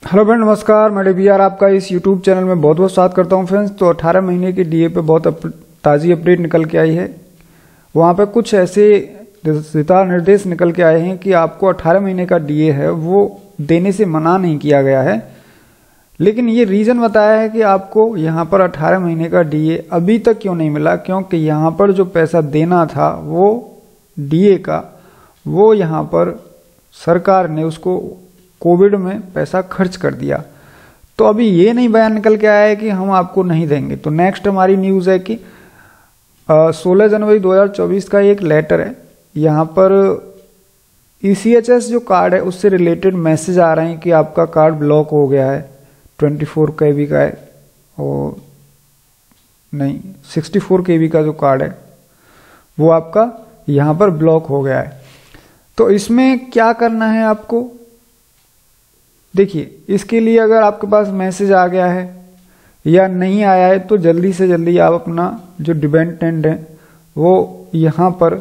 Hello friend, नमस्कार। मैं DBR आपका इस यूट्यूब चैनल में बहुत बहुत स्वागत करता हूं फ्रेंड्स। तो 18 महीने की डीए पे बहुत ताज़ी अपडेट निकल के आई है। वहां पे कुछ ऐसे दिशा निर्देश निकल के आए हैं कि आपको 18 महीने का डीए है वो देने से मना नहीं किया गया है, लेकिन ये रीज़न बताया है कि आपको यहाँ पर 18 महीने का डीए अभी तक क्यों नहीं मिला, क्योंकि यहाँ पर जो पैसा देना था वो डीए का, वो यहाँ पर सरकार ने उसको कोविड में पैसा खर्च कर दिया। तो अभी ये नहीं बयान निकल के आया है कि हम आपको नहीं देंगे। तो नेक्स्ट हमारी न्यूज़ है कि 16 जनवरी 2024 का एक लेटर है। यहाँ पर ECHS जो कार्ड है उससे रिलेटेड मैसेज आ रहे हैं कि आपका कार्ड ब्लॉक हो गया है। 24 KB का है और नहीं 64 KB का जो कार्ड है वो आपका यहाँ पर ब्लॉक हो गया है। तो इसमें क्या करना है आपको, देखिए, इसके लिए अगर आपके पास मैसेज आ गया है या नहीं आया है तो जल्दी से जल्दी आप अपना जो डिपेंडेंट है वो यहाँ पर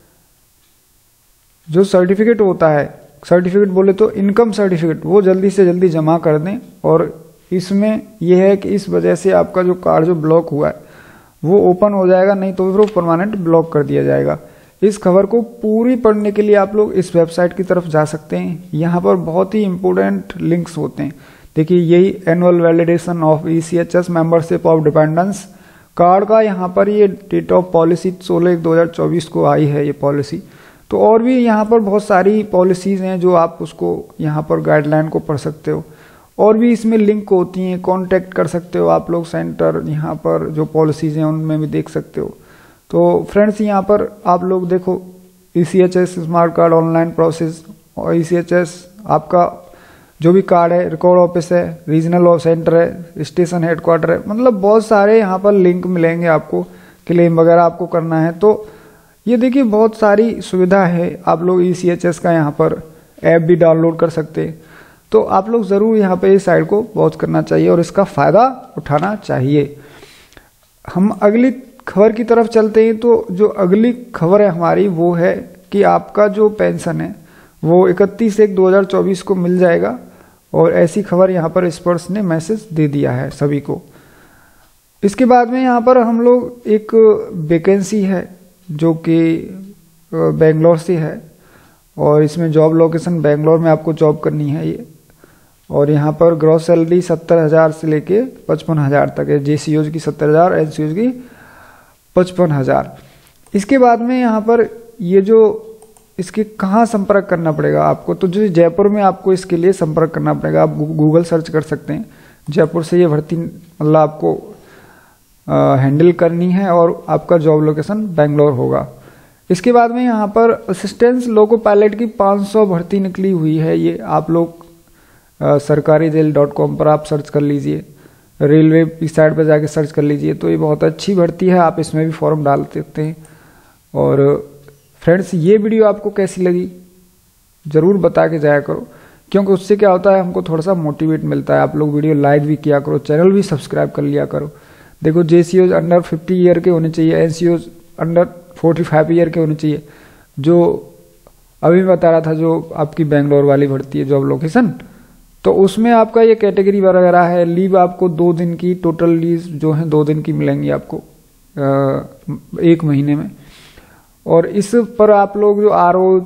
जो सर्टिफिकेट होता है, सर्टिफिकेट बोले तो इनकम सर्टिफिकेट, वो जल्दी से जल्दी जमा कर दें। और इसमें यह है कि इस वजह से आपका जो कार्ड जो ब्लॉक हुआ है वो ओपन हो जाएगा, नहीं तो फिर वो परमानेंट ब्लॉक कर दिया जाएगा। इस खबर को पूरी पढ़ने के लिए आप लोग इस वेबसाइट की तरफ जा सकते हैं। यहाँ पर बहुत ही इंपॉर्टेंट लिंक्स होते हैं। देखिए, यही annual validation of ECHS membership of dependence card का यहाँ पर ये डेट ऑफ पॉलिसी 16/1/2024 को आई है ये पॉलिसी। तो और भी यहाँ पर बहुत सारी पॉलिसीज हैं जो आप उसको यहाँ पर गाइडलाइन को पढ़ सकते हो। और भी इसमें लिंक होती हैं, कॉन्टेक्ट कर सकते हो आप लोग सेंटर, यहाँ पर जो पॉलिसीज हैं उनमें भी देख सकते हो। तो फ्रेंड्स, यहाँ पर आप लोग देखो, ECHS smart card online process और ECHS आपका जो भी कार्ड है, रिकॉर्ड ऑफिस है, रीजनल ऑफ सेंटर है, स्टेशन हेडक्वार्टर है, मतलब बहुत सारे यहाँ पर लिंक मिलेंगे आपको। क्लेम वगैरह आपको करना है तो ये देखिए बहुत सारी सुविधा है। आप लोग ECHS का यहाँ पर ऐप भी डाउनलोड कर सकते हैं। तो आप लोग ज़रूर यहाँ पे इस साइट को वॉच करना चाहिए और इसका फ़ायदा उठाना चाहिए। हम अगली खबर की तरफ चलते हैं। तो जो अगली खबर है हमारी वो है कि आपका जो पेंशन है वो 31/1/2024 को मिल जाएगा। और ऐसी खबर यहाँ पर स्पर्श ने मैसेज दे दिया है सभी को। इसके बाद में यहाँ पर हम लोग एक वैकेंसी है जो कि बेंगलोर से है और इसमें जॉब लोकेशन बेंगलोर में आपको जॉब करनी है ये। और यहाँ पर ग्रॉस सैलरी 70,000 से लेके 55,000 तक है। JCOs की 70,000, NCOs की 55,000। इसके बाद में यहाँ पर ये जो इसके कहाँ संपर्क करना पड़ेगा आपको, तो जो जयपुर में आपको इसके लिए संपर्क करना पड़ेगा। आप गूगल सर्च कर सकते हैं, जयपुर से ये भर्ती मतलब आपको हैंडल करनी है और आपका जॉब लोकेशन बेंगलोर होगा। इसके बाद में यहाँ पर असिस्टेंस लोको पायलट की 500 भर्ती निकली हुई है। ये आप लोग सरकारीरेल.com पर आप सर्च कर लीजिए, रेलवे की साइट पर जाके सर्च कर लीजिए। तो ये बहुत अच्छी भर्ती है, आप इसमें भी फॉर्म डाल सकते हैं। और फ्रेंड्स, ये वीडियो आपको कैसी लगी ज़रूर बता के जाया करो, क्योंकि उससे क्या होता है हमको थोड़ा सा मोटिवेट मिलता है। आप लोग वीडियो लाइक भी किया करो, चैनल भी सब्सक्राइब कर लिया करो। देखो, JCOs अंडर 50 ईयर के होने चाहिए, NCOs अंडर 45 ईयर के होने चाहिए। जो अभी बता रहा था जो आपकी बेंगलोर वाली भर्ती है जॉब लोकेशन, तो उसमें आपका ये कैटेगरी वगैरह है। लीव आपको 2 दिन की, टोटल लीव जो है 2 दिन की मिलेंगी आपको 1 महीने में। और इस पर आप लोग जो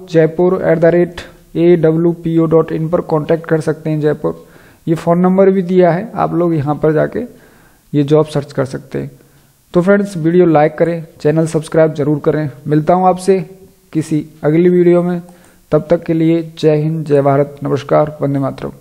ro jaipur@awpo.in पर कांटेक्ट कर सकते हैं जयपुर। ये फ़ोन नंबर भी दिया है, आप लोग यहाँ पर जाके ये जॉब सर्च कर सकते हैं। तो फ्रेंड्स, वीडियो लाइक करें, चैनल सब्सक्राइब जरूर करें। मिलता हूँ आपसे किसी अगली वीडियो में, तब तक के लिए जय हिंद, जय भारत, नमस्कार, वंदे मातरम।